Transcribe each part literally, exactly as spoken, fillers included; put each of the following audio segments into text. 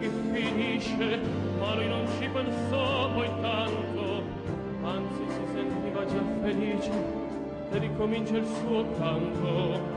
che finisce, ma lui non ci pensò poi tanto, anzi si sentiva già felice e ricomincia il suo canto.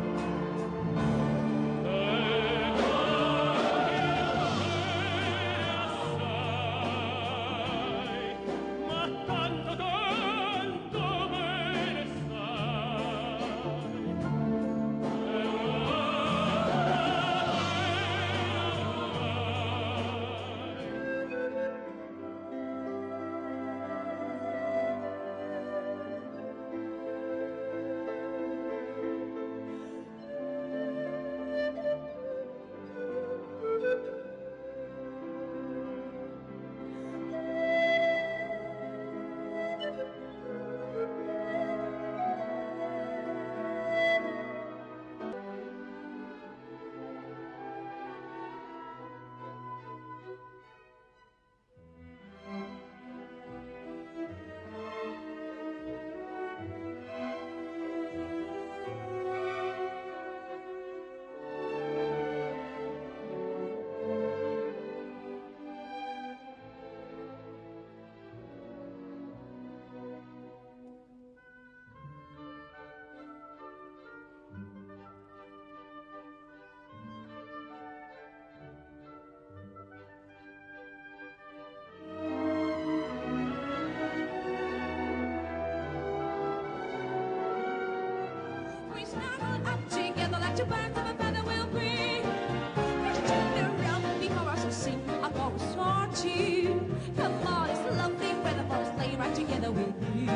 To birds of a feather will bring. Let's turn around before I shall sing a chorus or two. Come on, it's lovely weather for a sleigh ride together with you.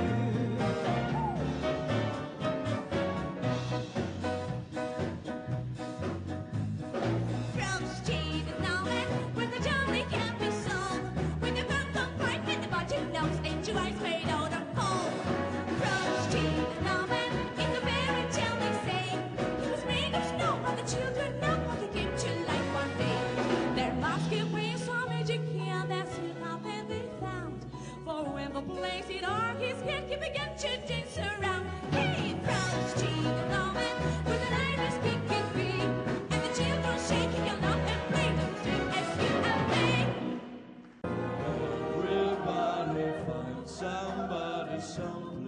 From street and snowman, where the jolly can be sold, with the pumpkin pipe and the button nose and two eyes made out of coal. From street and snowman, it's a fairy tale they say. The children know what they came to life one day. There must be some magic here that's up and they found. For when the place it are, his head can begin to dance around. Hey, proud street and Norman, with an Irish big and big, and the children shaking and up and playing the string as you and me. Everybody find somebody, somewhere.